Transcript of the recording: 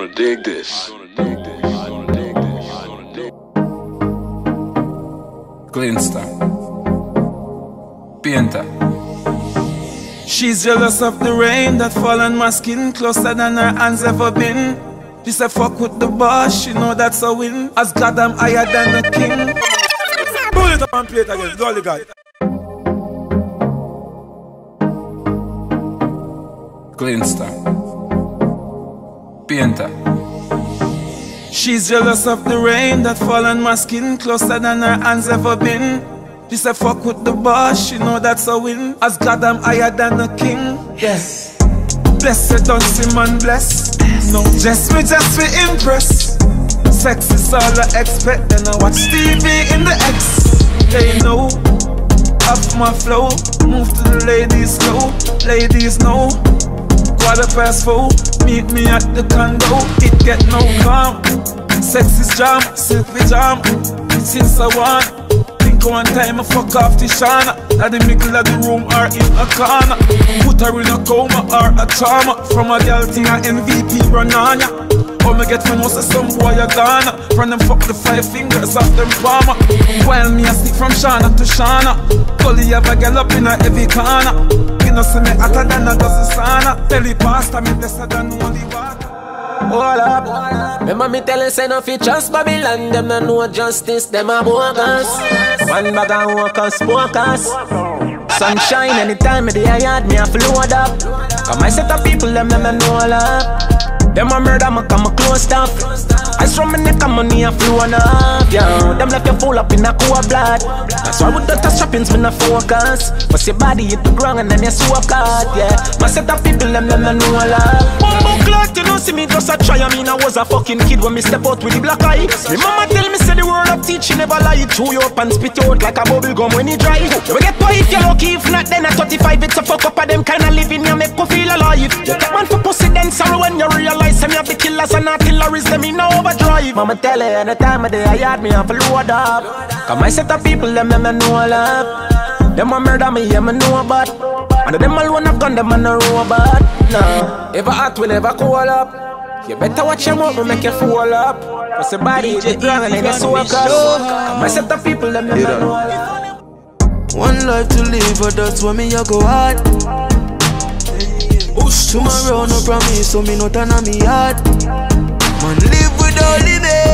gonna dig this. Glinster Painter. She's jealous of the rain that fall on my skin, closer than her hands ever been. She said fuck with the boss, she know that's a win. As God I'm higher than the king. Pull it up and play it again, golly guy. Glinster Painter. She's jealous of the rain that fall on my skin, closer than her hands ever been. She said fuck with the boss, she know that's a win. As God I'm higher than the king. Yes. Blessed don't see man bless. No, just me impress. Sex is all I expect, then I watch TV in the X. They know, up my flow. Move to the ladies slow. Ladies know, 4:15. Meet me at the condo. It get no calm. Sex is jam, silky jam. Since I want, think one time I fuck off the Shana. At the middle of the room or in a corner. Put her in a coma or a trauma. From a girl thing a MVP run on ya. Oh me get friend was a some boy a Ghana. From them fuck the 5 fingers off them palmer. While me a stick from Shana to Shana. Gully have a girl up in a heavy corner. You know see me hotter than a dozen sauna. Tell the pastor me blessed than only water. Hold up. Remember me tell you say no fi trust Babylon. Them no know justice, them a bogus. One bag of workers, smokers. Sunshine anytime me dey a yard, me a float up. Cause my set of people, them no know love. Them a murder, me come a close up. Ice from my neck and money a flowing up, yeah. Them left you full up in a cool blood. That's why with the touch trappings me no focus. First your body hit the ground and then you swap cut, yeah. My set of people, them no know love. Bumbo clock, you know see me just a try. I mean I was a fucking kid when me step out with the black eye. Me mama tell me say the word of teaching never lie. Chew you up and spit you out like a bubble gum when you dry. You will get paid if you're lucky, if not then at 35 it's a fuck up of them kind of living you make you feel alive. You take one for pussy then sorrow when you realize some of the killers and artilleries them in overdrive. Mama tell her any time of day I had me have a load up. Cause my set of people them no know love. Them a murder me, yeah me know about. And them alone have gun them and a robot. Nah, ever hot will never cool up. You better watch your mouth, make you fall up. Cause the body is the ground and then you soak up. My set of people them no know love. One life to live, but that's why me a go hard. Tomorrow no promise, so me no turn on me hard. Man live without limit.